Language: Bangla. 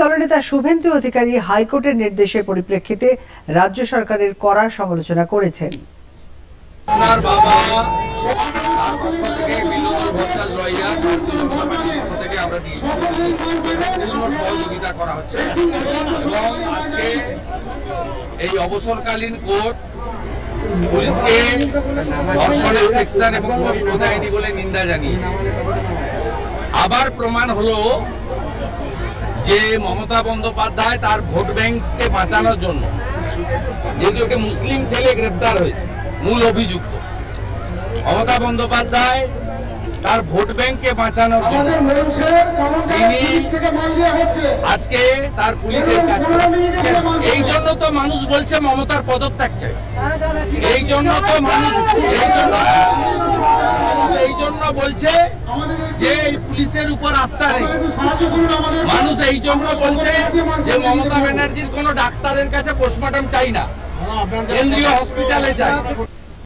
দলনেতা শুভেন্দু অধিকারী হাইকোর্টের নির্দেশের পরিপ্রেক্ষিতে রাজ্য সরকারের কড়া সমালোচনা করেছেন। এই অবসরকালীন কোর্ট পুলিশকে ধর্ষণের সেকশন এবং ধর্ষণ আইনি বলে নিন্দা জানিয়েছে। আবার প্রমাণ হলো যে মমতা বন্দ্যোপাধ্যায় তার ভোট ব্যাংককে বাঁচানোর জন্য, যেহেতু ওকে মুসলিম ছেলে গ্রেপ্তার হয়েছে মূল অভিযুক্ত, মমতা বন্দ্যোপাধ্যায় তার ভোট ব্যাংককে বাঁচানোর জন্য তিনি আজকে তার পুলিশের কাজ। এই জন্য তো মানুষ বলছে মমতার পদত্যাগ চাই। এই জন্য তো মানুষ এই জন্য বলছে যে এই পুলিশের উপর আস্থা নেই। মানুষ এই জন্য বলছে যে মমতা ব্যানার্জির কোনো ডাক্তারের কাছে পোস্টমর্টম চাই না, কেন্দ্রীয় হসপিটালে চাই।